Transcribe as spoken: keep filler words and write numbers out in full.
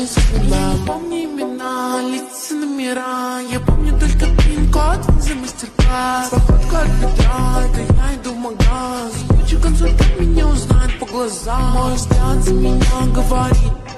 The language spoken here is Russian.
Я не помню имена, лица, номера. Я помню только пин-код за мастер-класс. Походка от бедра, это я иду в магаз. Куча консультант меня узнает по глазам. Мой взгляд за меня говорит: